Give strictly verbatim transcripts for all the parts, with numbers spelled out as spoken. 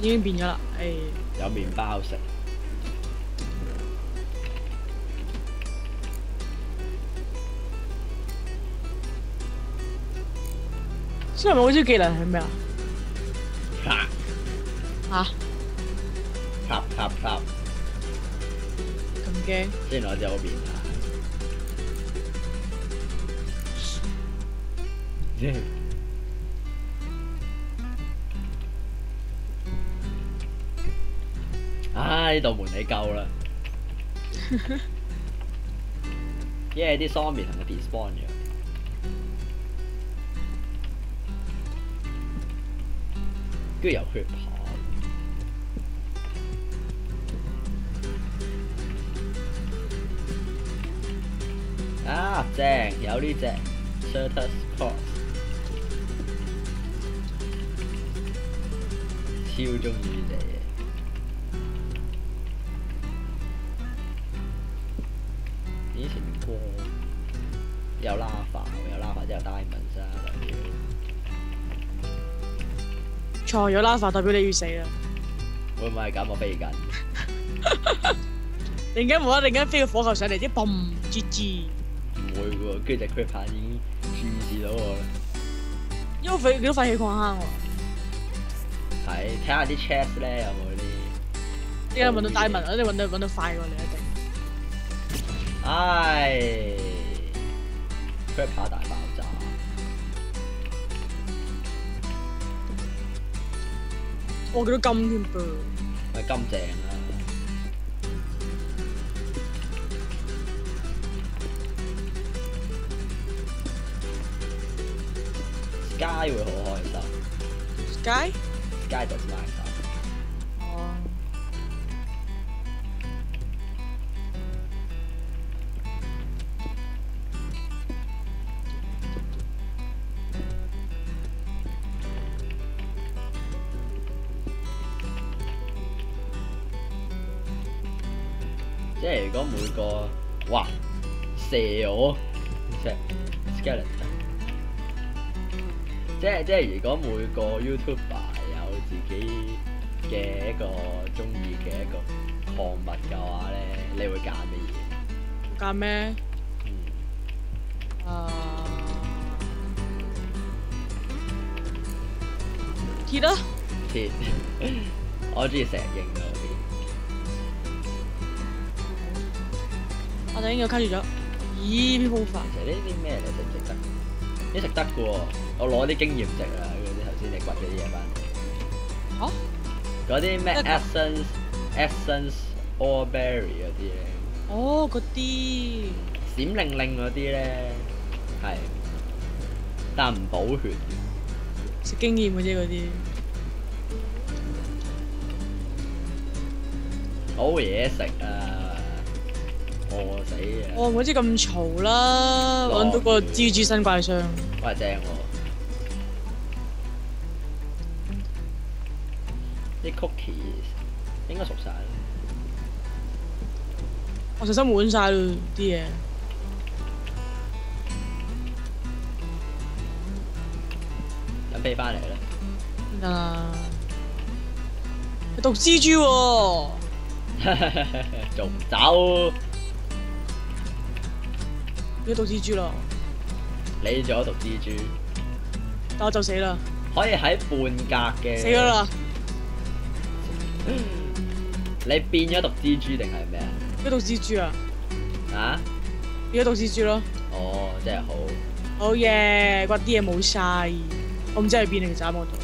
已經變咗啦，誒。 有麵包食。 所以咪好少技能係咩啊？ 啪嚇？ 啪啪啪！ 咁驚？ 雖然我知好變態。唉，呢道門你夠啦。因為啲喪面同佢 despawn 咗。跟住有 creep 啊，正有呢隻 Certus Cross， 超中意呢隻嘢。咦，前面光有 lava， 有 lava 之後 diamonds 啊，代表錯咗啦，代表你要死啦！ 會唔會係咁？我飛緊。 突然間無啦啦，突然間飛個火球上嚟，啲嘣 G G。 唔會喎，跟住隻 creeper 已經注視到我啦。 因為佢幾多廢氣礦坑喎。 係，睇下啲 chest 咧有冇啲。 依家揾到 diamond，一定揾到揾到快過你一定。 唉 ，creeper 大爆炸。 我見到金添噃。 咪金正啦。Sky 會好開心。 Sky？ Sky does not stop。 哦。 即係如果每個哇射我，即係 skeleton。即係即係，如果每個 YouTuber 有自己嘅一個中意嘅一個礦物嘅話咧，你會揀乜嘢？ 揀咩？ 嗯。 啊。鐵啊！ 鐵，我中意石英嗰啲。 我就應該卡住咗。咦，邊好煩！ 其實呢啲咩你食唔食得？你食得嘅喎，我攞啲經驗值啊！嗰啲頭先你掘嗰啲嘢翻嚟。 嚇？ 嗰啲咩 essence essence or berry 嗰啲咧？ 哦，嗰啲閃靈靈嗰啲咧，係，但唔補血。 食經驗嘅啫嗰啲。 好嘢食啊！餓死啊！ 哦，唔好知咁嘈啦，揾到個蜘蛛新怪箱。 喂，正喎！啲 cookies 應該熟晒啦。 我實心滿晒咯啲嘢。 咁飛翻嚟啦！ 得啦。毒蜘蛛喎！ 仲唔走？ 變咗毒蜘蛛咯！ 你做咗毒蜘蛛， 但我就死啦！ 可以喺半格嘅。 死咗啦！ 你變咗毒蜘蛛定係咩啊？ 變咗毒蜘蛛啊！ 啊？ 變咗毒蜘蛛咯！ 哦，真係好。 好嘢，嗰啲嘢冇晒，我唔知係邊嚟嘅斬我度。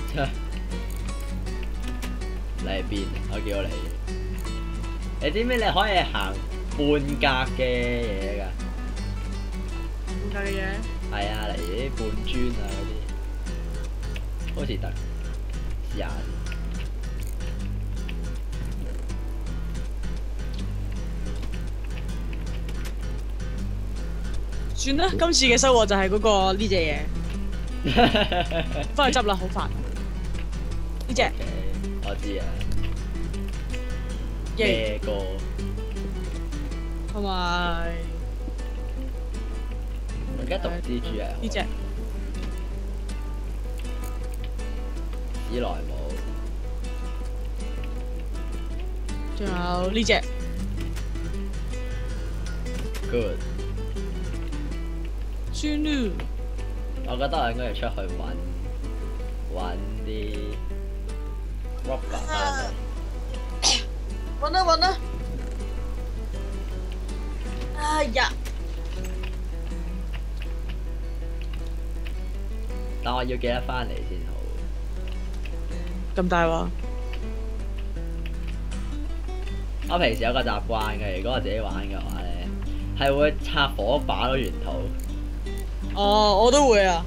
你係邊？我叫你。你知唔知你可以行半格嘅嘢㗎？ 半格嘅嘢？ 係啊，例如啲半磚啊嗰啲，好似得。試下。 算啦，今次嘅收穫就係嗰個呢隻嘢。翻去執啦，好煩。呢隻。 我知啊。 耶咩歌？ 同埋而家毒蜘蛛啊！ 呢隻史萊姆。 仲有呢只 good。 酸嚕， 我覺得我應該要出去揾揾啲 rubber 翻嚟。 揾啦揾啦！哎呀！ 但我要記得翻嚟先好。 咁大鑊！ 我平時有個習慣嘅，如果我自己玩嘅話咧，係會拆火把咯，沿途。 哦，我都會啊。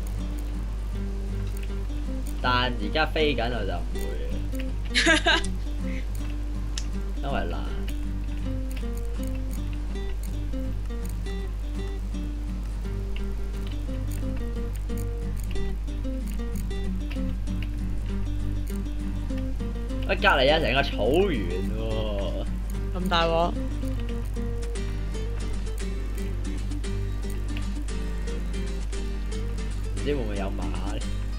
但而家飛緊我就唔會嘅，因為懶。喂，隔離有成個草原喎。 咁大鑊！ 唔知會唔會有馬咧？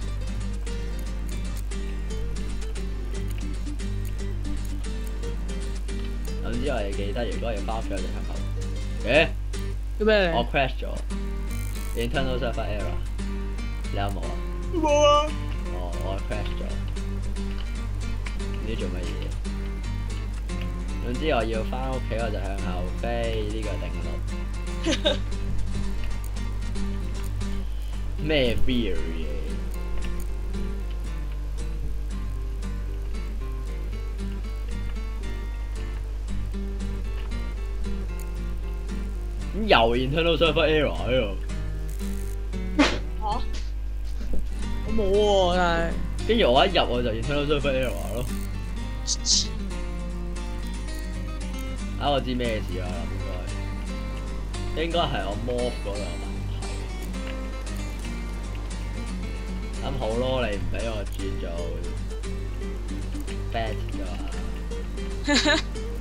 總之我哋記得，如果要翻屋企，我就向後。誒？ 做咩嚟？ 我 crash 咗 ，internal server error。你有冇啊？ 冇啊！ 我我 crash 咗，唔知做乜嘢。總之我要翻屋企，我就向後飛，呢、這個定律。咩 theory？咁又 internal server error 喺度。 嚇？我冇喎，但係。 跟住我一入我就 internal server error 咯。啊！我知咩事啦，應該應該係我 morph 嗰度有問題。咁好咯，你唔俾我轉做 bat 嘅話，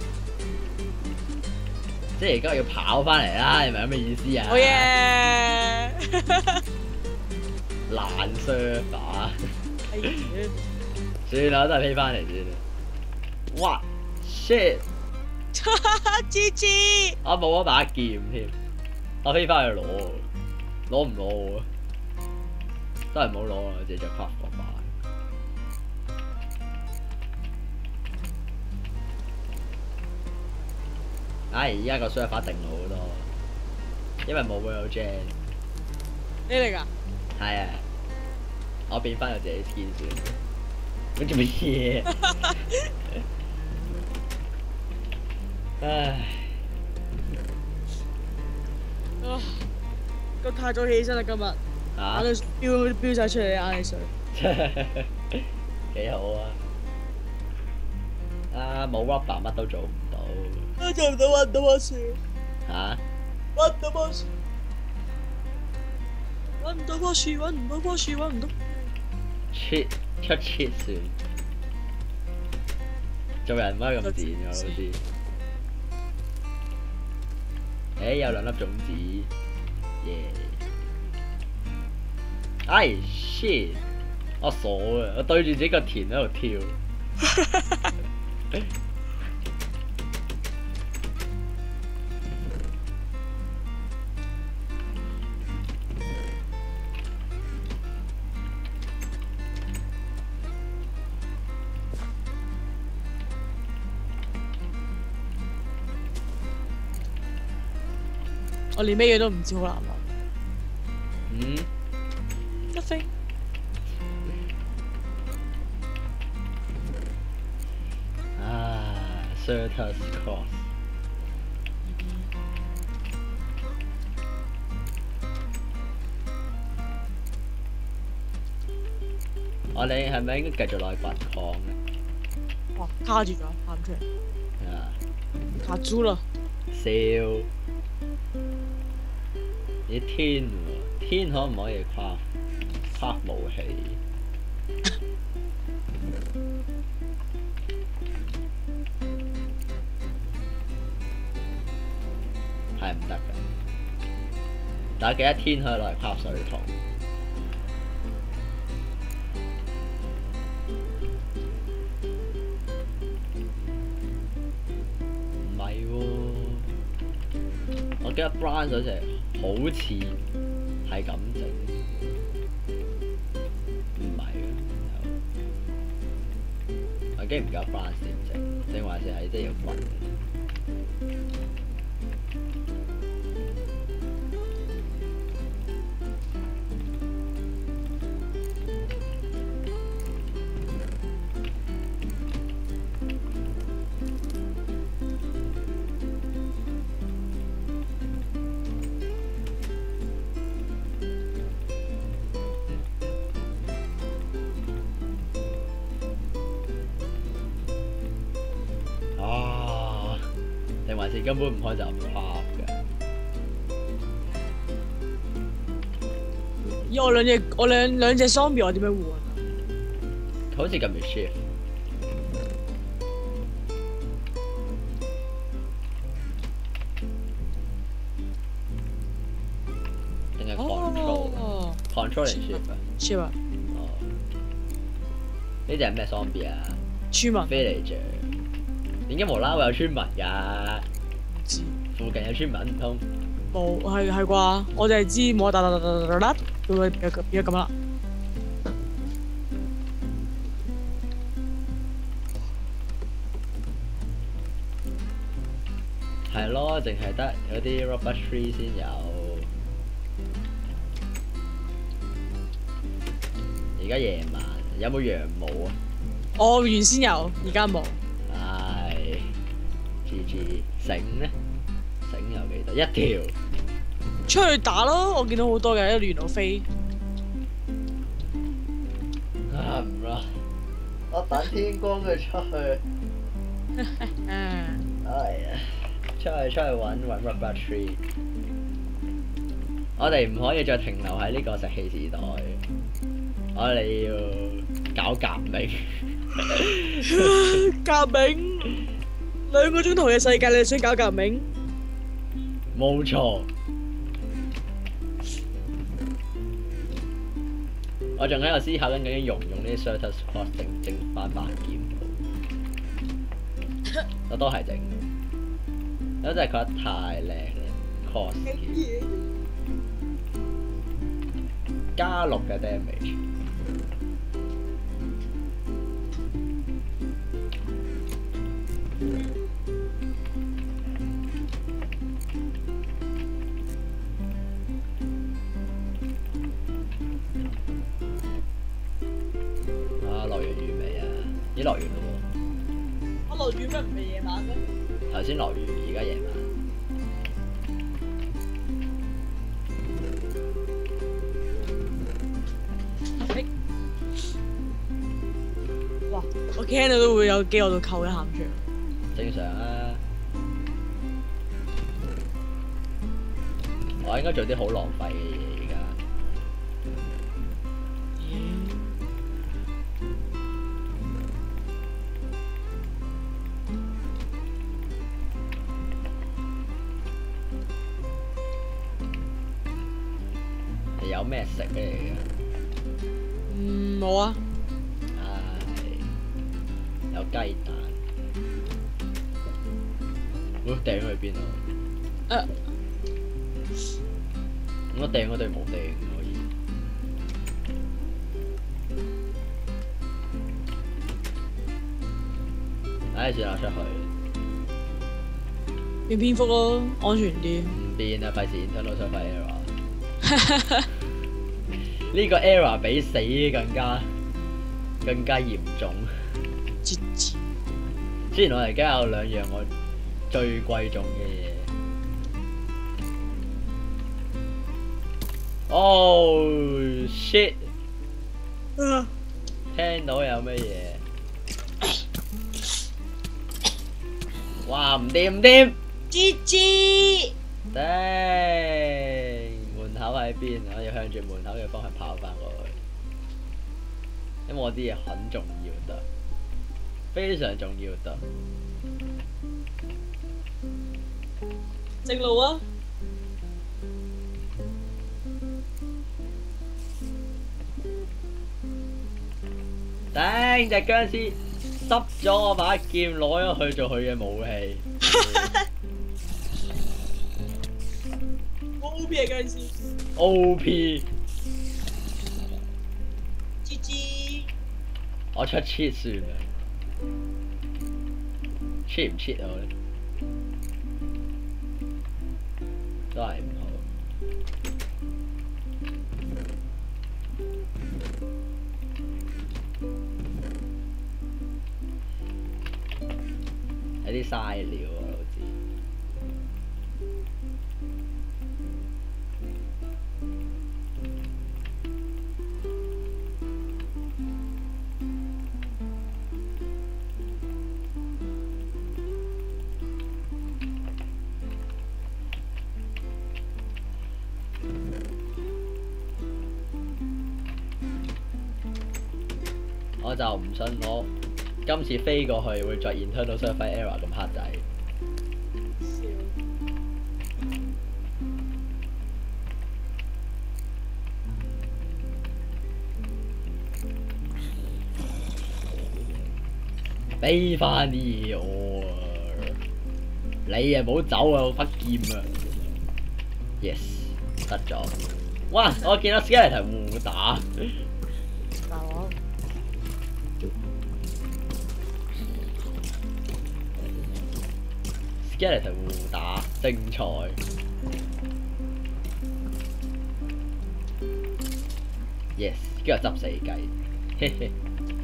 即係而家要跑翻嚟啦，你明唔明咩意思啊？ 好嘢！ 爛 server。 哎呀！ 算啦，都係飛翻嚟先啦。哇 ！shit！ 芝芝， 我冇咗把劍添，我飛翻去攞，攞唔攞啊？都係唔好攞啦，自己着 craft 嗰把。唉，而家個 server 定好多，因為冇 World Gen。 你嚟㗎？ 係啊，我變翻我自己 skin 算。你做乜嘢？唉， 啊！咁太早起身啦今日， 啊？ 眼淚飆飆曬出嚟，眼淚水。 幾好啊！啊，冇 rubber 乜都做唔到。 啊！做唔到揾唔到棵樹。 嚇？ 揾唔到棵樹。揾唔到棵樹，揾唔到棵樹，揾唔到。 cheat 出 cheat 算，做人唔可以咁賤㗎，老師。誒，有兩粒種子，耶！哎 shit！我傻啊！我對住自己個田喺度跳。 我連咩嘢都唔知，好難諗。 嗯 Nothing。 啊 ，Certus Cross。我哋係咪應該繼續落去掘礦咧？ 哇！卡住咗，喊出嚟。 啊！ 卡住啦！ 笑。啲天喎，天可唔可以跨跨武器？係唔得㗎。但係記得天可以攞嚟跨水桶。 記得 Bran 嗰隻好似係咁整，唔係嘅。我記唔記得 Bran 點整，定還是係真係要滾？定還是根本唔開就唔 craft 嘅。 咦？我兩隻我兩兩隻 zombie 我點樣換啊？ 佢好似撳住 shift，定係 control？control 定 shift 啊 ？shift 啊？ 哦，呢隻係咩 zombie 啊？ 村民。 villager。點解無啦啦會有村民㗎？ 唔知。 附近有村民唔通？ 冇，係係啩？我就係知冇打打打打打打，咁樣變咗咁啦。 係咯，淨係得有啲 rubber tree 先有。而家夜晚，有冇羊毛啊？ 我原先有，而家冇。 唉 ，G G 繩咧，繩有幾多？一條。 出去打咯，我見到好多嘅，一路沿路飛。 啊唔啦，我等天光佢出去。哎呀，出去出去揾揾 rubber tree。我哋唔可以再停留喺呢個石器時代，我哋要搞革命。 革命，兩個鐘頭嘅世界，你想搞革命？ 冇錯。我仲喺度思考緊究竟用唔用呢啲 Certus Cross 整整翻把劍好？我都係整，我真係覺得太靚啦 Cross 劍，加六嘅 damage。咦落雨咯喎！ 我落雨咩唔係夜晚咩？ 頭先落雨，而家夜晚。 哇！我聽到都會有機，我度扣一下住。 正常啊！我應該做啲好浪費嘅嘢而家。有咩食嘅而家？ 嗯，冇啊。 唉，有雞蛋。我掟去邊啊？誒。我掟嗰對冇掟可以。唉，算啦，出去。 變蝙蝠咯，安全啲。 唔變啊！費事 internal server error。呢個 error 比死更加更加嚴重。 截肢。 雖然我而家有兩樣我最貴重嘅嘢。Oh shit！ 啊！ 聽到有咩嘢？哇！唔掂唔掂！ 截肢。 頂！門口喺邊？我要向住門口嘅方向跑翻過去，因為我啲嘢很重要得，非常重要得。 正路啊！ 頂！隻殭屍濕咗我把劍，攞咗去做佢嘅武器。 我 O P 嘅僵屍。 O P， G G。 我出 cheat 算啦，cheat 唔 cheat 我咧，都係唔好。有啲嘥料啊，老子。我就唔信我今次飛過去會再 internal server error 咁黑仔。 笑。 俾翻啲嘢我啊！你啊唔好走啊！我忽劍啊 ！Yes， 得咗。哇！我見到 skeleton 互打。 大鑊。 skeleton 互打精彩。Yes， 跟住執死雞，嘿嘿。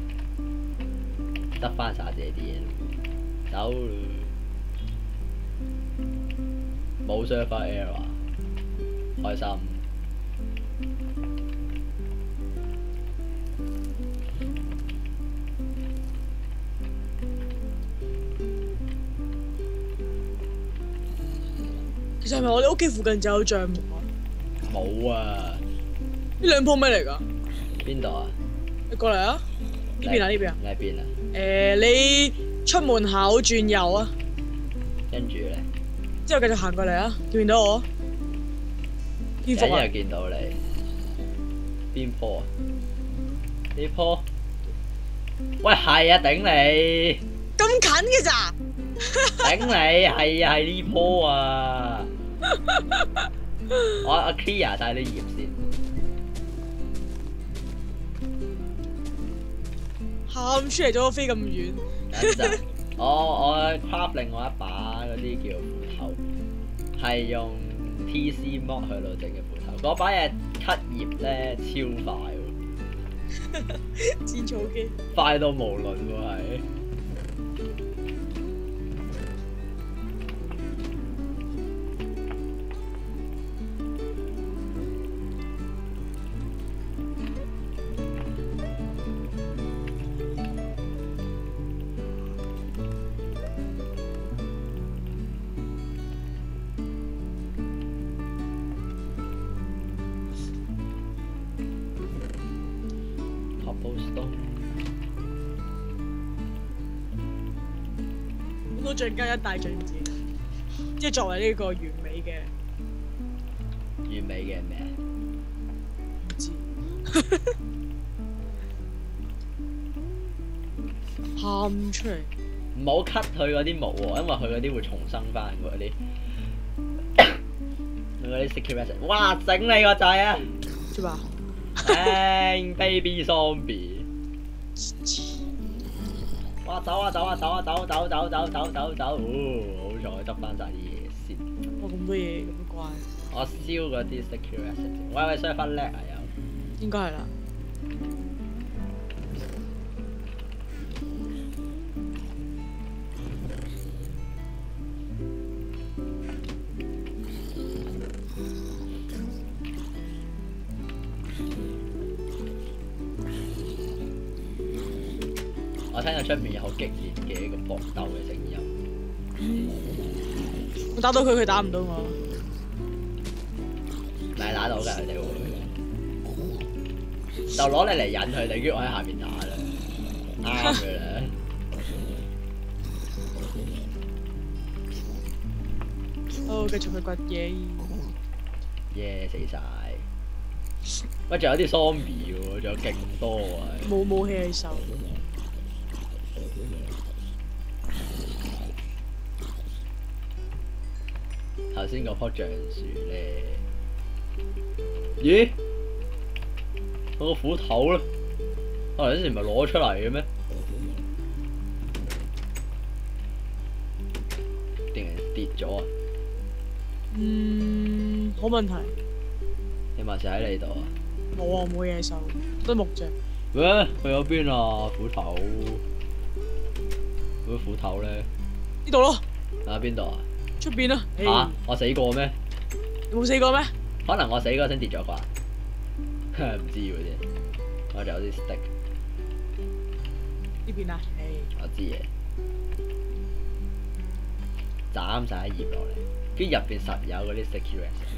得翻晒自己啲嘢，走啦！冇 server error， 開心。 其實係咪我哋屋企附近就有帳幕啊？ 冇啊！ 呢兩樖咩嚟㗎？ 邊度啊？ 你過嚟啊！呢邊啊，呢邊啊。 你喺邊啊？ 誒，你出門口轉右啊， 跟住咧， 之後繼續行過嚟啊，見唔見到我？蝙蝠啊！ 一日見到你，邊棵啊？呢棵？喂，係啊，頂你！ 咁近嘅咋？ 頂你！係啊，係呢棵啊！我我 clear 晒啲葉先。 喊出嚟咗飛咁遠。 等陣，我我 craft 另外一把嗰啲叫斧頭，係用 T C mod 去到整嘅斧頭。嗰把嘢 cut 葉咧超快喎， 剪草機。 快到無倫喎係。 都進加一大進展，即係作為呢個完美嘅完美嘅咩？ 唔知喊出嚟。 唔好 cut 佢嗰啲毛喎，因為佢嗰啲會重生翻嗰啲。佢嗰啲 secret message， 哇！整你個仔啊！ 做嘛？ 誒 baby zombie。哇！走啊走啊走啊走走走走走走走！哦，好彩執翻晒啲嘢先。 哇！咁多嘢咁乖。 我燒嗰啲 secret message。喂喂，所以分叻啊又。 應該係啦。 我聽到出面有好激烈嘅一個搏鬥嘅聲音。 我打到佢，佢打唔到我。 唔係打到㗎，佢哋會。就攞你嚟引佢哋，跟住我喺下面打啦，啱嘅啦。 好，繼續去掘嘢。 耶！死晒！喂，仲有啲 zombie 喎，仲有勁多啊！ 冇武器喺手。 頭先嗰棵橡樹咧， 咦？我個斧頭咧，我頭先唔係攞出嚟嘅咩？定係跌咗啊？ 嗯，好問題。 你咪就喺你度啊？ 冇啊，冇嘢手，都木啫。 喂，去咗邊啊？斧頭，嗰個斧頭咧？ 呢度咯。 喺邊度啊？ 出邊啊？ 嚇、啊！我死過咩？ 你冇死過咩？ 可能我死嗰陣跌咗啩？唔知喎啫。我仲有啲 stick。 呢邊啊？ 我知嘢。斬晒一頁落嚟，跟住入邊實有嗰啲 security。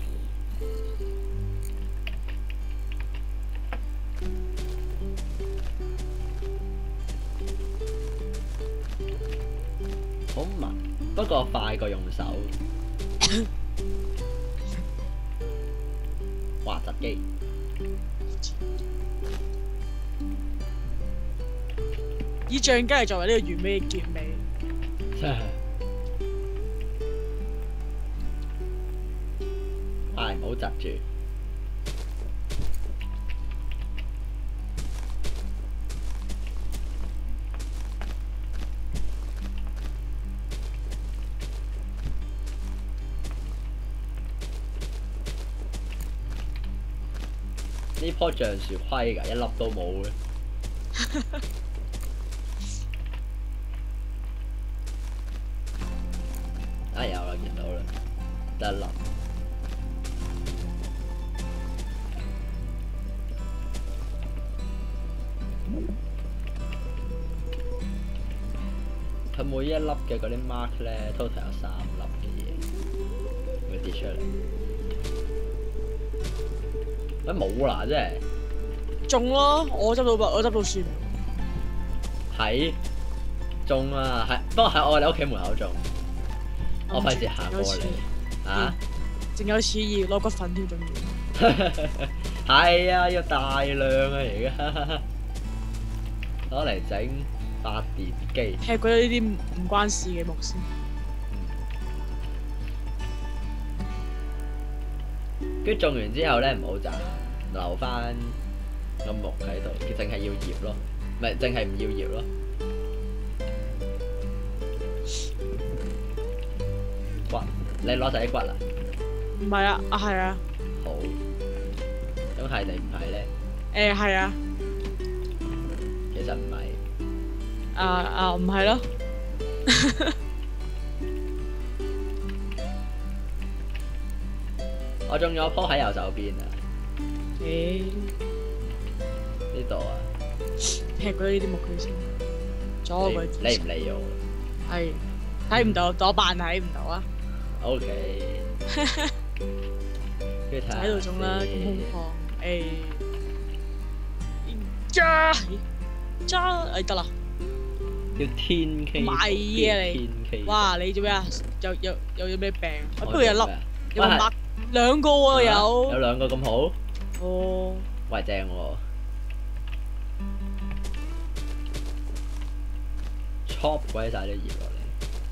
好慢，不過快過用手。滑閘機。 以橡筋嚟作為呢個完美嘅結尾。 唉，唔好窒住。呢棵橡樹虧㗎，一粒都冇嘅。啊有啦，見到啦，得一粒。佢每一粒嘅嗰啲 mark 咧，total 有三粒嘅嘢會跌出嚟。喂冇啦，真係。 中咯，我執到我執到樹。 係中啊，係不過喺我哋屋企門口中。我費事行過嚟。啊？ 仲有似要攞骨粉添，仲要。 係啊，要大量啊而家。攞嚟整發電機。 劈嗰呢啲唔關事嘅木先。 跟住種完之後咧，唔好斬，留翻個木喺度，淨係要葉咯，唔係淨係唔要葉咯。骨，你攞晒啲骨啦？ 唔係啊，啊係啊。 好。咁係定唔係咧？ 誒係啊。 其實唔係。 啊啊唔係咯。 我種咗棵喺右手邊啊。 誒。 呢度啊。 劈嗰呢啲木佢先。左個。 理唔理我？ 係。睇唔到，我扮睇唔到啊。 O K。就喺度種啦，咁空曠。誒。揸揸誒得啦。 叫天 K。 買嘢啊你！哇你做咩啊？有有有有咩病？不過有粒有冇擘兩個喎有。 有兩個咁好。 哦。 喂正喎。chop 鬼晒啲葉落嚟。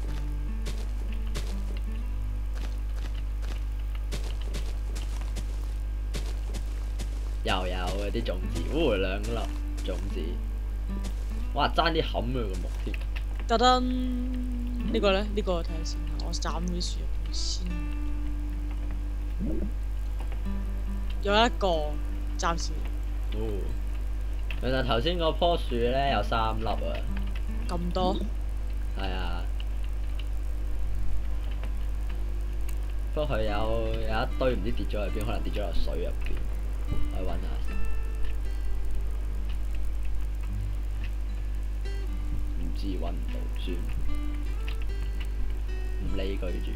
又有嗰啲種子，喎兩粒種子。哇！爭啲冚佢個木添。 特登呢個咧，呢個睇下先，我斬啲樹葉先。有一個暫時。 哦。原來頭先嗰棵樹咧有三粒啊。 咁多？ 係啊。不過佢有有一堆唔知跌咗去邊，可能跌咗落水入邊。我揾下先。唔知揾唔到算，唔理佢住。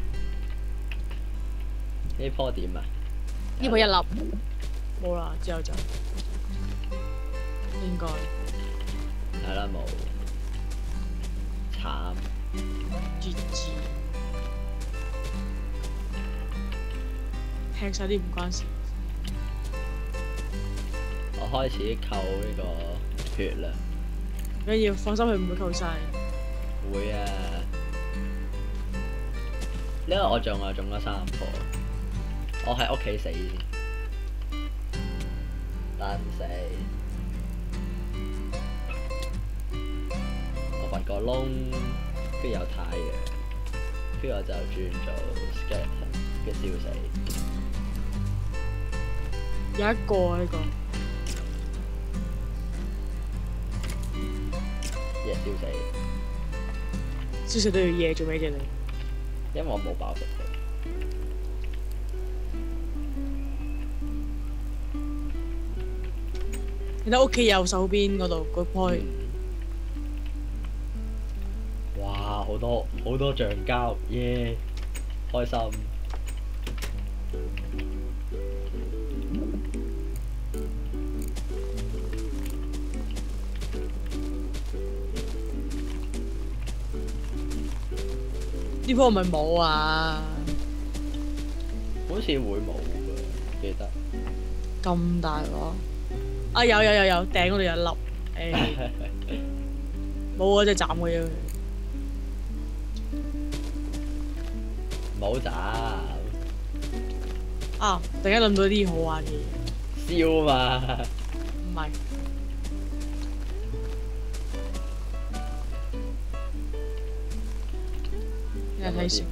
呢棵點啊？ 呢棵一粒，冇啦，之後就應該係啦，冇。慘。 絕字。劈晒啲唔關事。 我開始扣呢個血啦。 唔緊要，放心，佢唔會扣晒。 會啊！因為我種啊種咗三棵，我喺屋企死先。 等死。我掘個窿，跟住有太陽，跟住我就轉做 skeleton，跟住燒死。 有一個啊呢個。 嘢燒死。 燒死都要嘢做咩啫你？ 因為我冇飽食到。 你睇屋企右手邊嗰度嗰棵。 哇！好多好多橡膠，耶！開心。 呢棵係咪冇啊？ 好似會冇㗎，記得。 咁大鑊！啊有有有有，頂嗰度有一粒，誒冇啊！真係斬佢啫。 冇斬。 啊！突然間諗到啲好玩嘅嘢。 燒嘛。 唔係。你睇笑。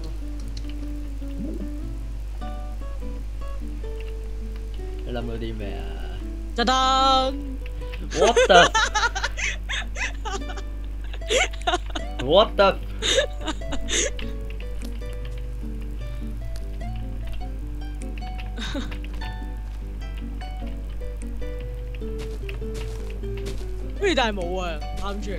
你諗到啲咩啊？ 就得。 What the? What the? 不如但係冇啊，啱住嚟。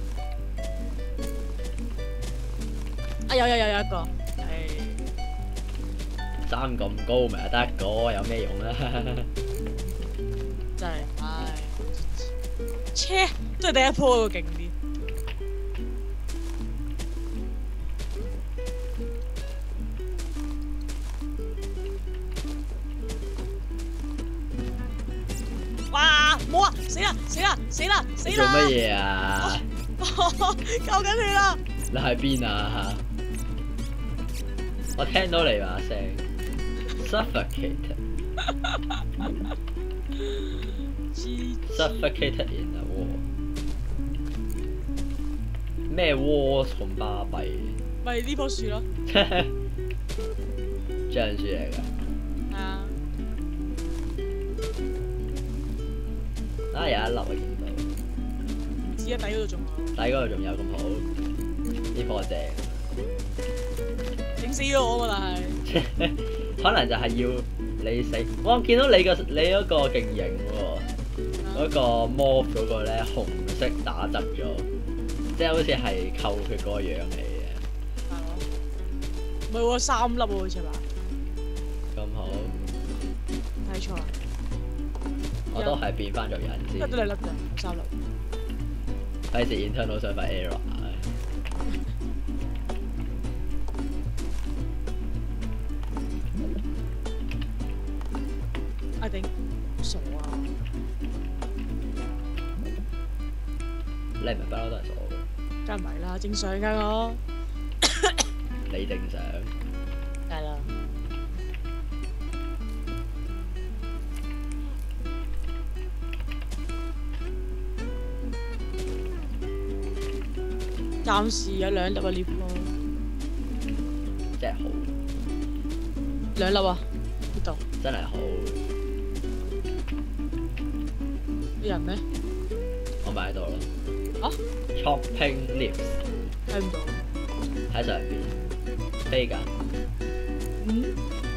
啊有有有有一個，係。 生咁高咪得個，有咩用啊？ 真係，唉，切，真係第一鋪嗰個勁啲。哇！冇啊！死啦！死啦！死啦！死啦！ 做乜嘢啊？ 救緊你啦！ 你喺邊啊？我聽到你把聲 ，suffocated。suffocated in a wall。咩 wall 咁巴閉？ 咪呢棵樹咯。 橡樹嚟㗎。 係啊。 啊！有一粒我見到。 唔知啊，底嗰度仲有。 底嗰度仲有咁好，呢棵正。 整死咗我啊！但係。 可能就係要你死。我見到你個你嗰個勁型喎，嗰個 mob 嗰個咧紅色打側咗，即係好似係扣佢嗰個樣嚟嘅。 係咯。唔係喎，三粒喎，好似係嘛？ 咁好。 睇錯。 我都係變翻做人先。 得兩粒咋，三粒。 費事 internal server error。 啊頂，傻啊！ 你唔係不嬲都係傻嘅？ 梗唔係啦，正常㗎我。 你正常。 係啦。暫時有兩粒啊呢棵。 真係好。 兩粒啊！呢度。 真係好。 啲人咧？ 我咪喺度咯。 啊 ？Chopping leaves。 睇唔到。 喺上邊。飛緊。 嗯？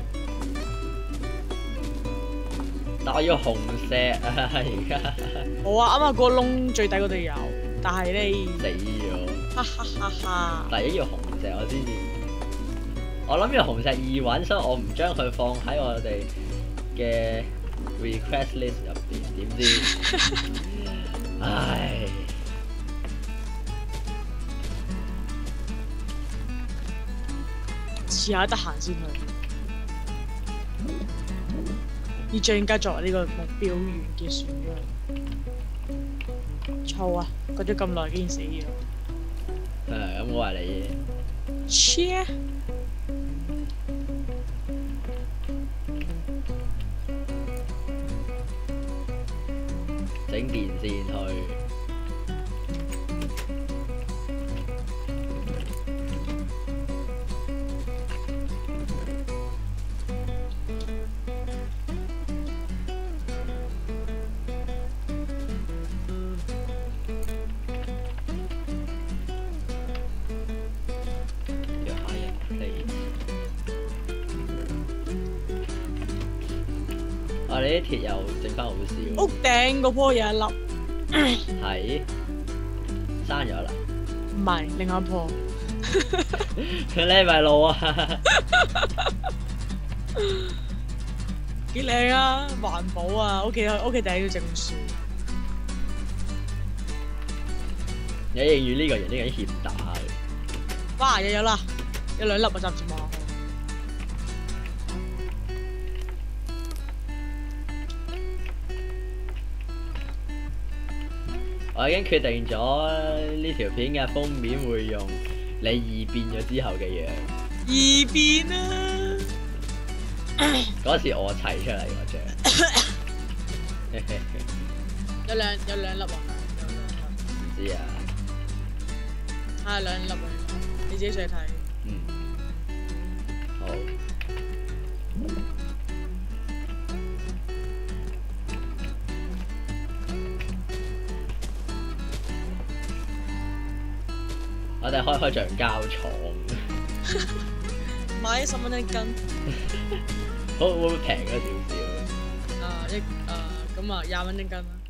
但我要紅石啊！而家。 我啊，啱啱個窿最底嗰度有，但係咧。 死咗。 哈哈哈哈！ 第一要紅石我先至。我諗要紅石易揾，所以我唔將佢放喺我哋嘅 request list 入邊，點知？唉！ 遲下得閒先去。以將家作為呢個目標完結選咗。臭啊！過咗咁耐，竟然死咗。 誒，咁我話你。 切！ 整電先去。要 higher place。啊！你啲鐵又整翻好少。 屋頂嗰棵有一粒， 係生咗啦。 唔係另外一棵。 佢匿咪路啊！ 幾靚啊，環保啊！屋企屋企頂要種樹。 你認住呢個人呢個人欠打嘅。 哇！有有啦，有兩粒啊，暫時望下。 我已經決定咗呢條片嘅封面會用你異變咗之後嘅樣。 異變啊！ 嗰時我砌出嚟嗰張。 有兩有兩粒啊！ 唔知啊。 係兩粒啊！你自己上去睇。 嗯。好。我哋開開橡膠廠。 買十蚊一斤。 好會唔會平咗少少？ 啊一啊咁啊廿蚊一斤啦。